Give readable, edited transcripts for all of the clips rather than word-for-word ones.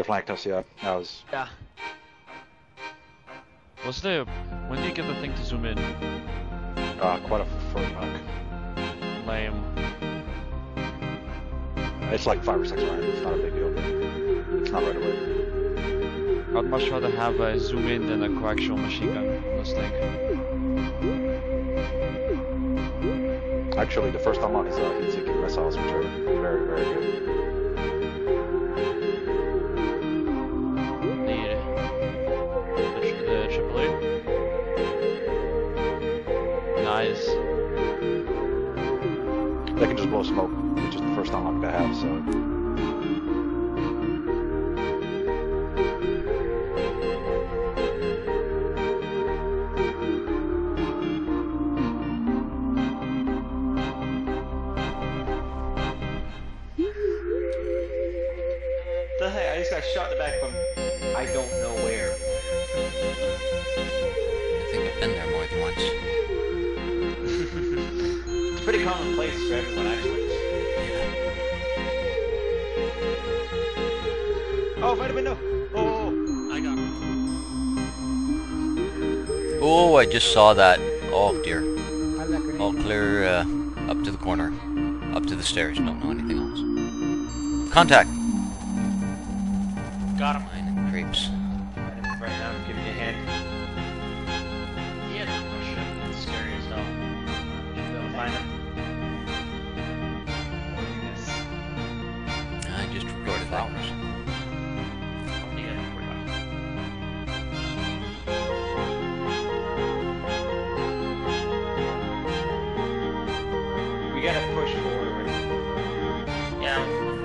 They flanked us, yeah. That was... Yeah. When do you get the thing to zoom in? quite a first back. Lame. It's like 5 or 6 rounds. It's not a big deal. It's not right away. I'd much rather have a zoom in than a coaxial machine gun on this thing. Actually, the first unlock is heat-seeking missiles, which are very, very good. The AAA? Nice. They can just blow smoke, which is the first unlock they have, so... The heck? I just got shot in the back from I don't know where. I think I've been there more than once. It's a pretty common place for everyone, actually. Yeah. Oh, vitamin no! Oh, I got him. Oh, I just saw that. Oh dear. How did that grenade? All clear up to the corner. Up to the stairs. Don't know anything else. Contact! Got him. Mine and creeps. right now I'm giving you a hand. Yeah, no shit. That's scary as hell. Should be able to find him. I just recorded that. Yeah, don't worry about We gotta push forward. it. Yeah.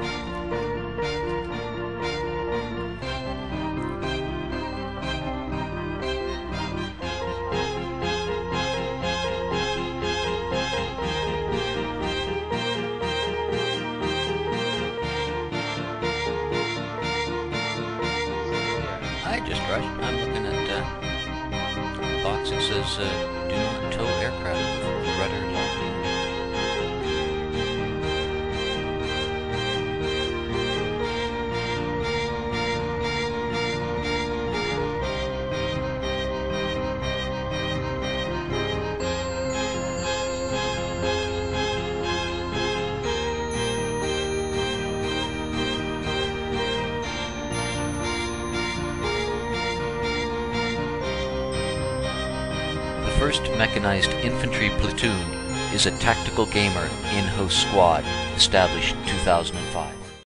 Hi, just right. I'm looking at a box that says do not tow aircraft with rudders on. The 1st Mechanized Infantry Platoon is a tactical gamer in-house squad established in 2005.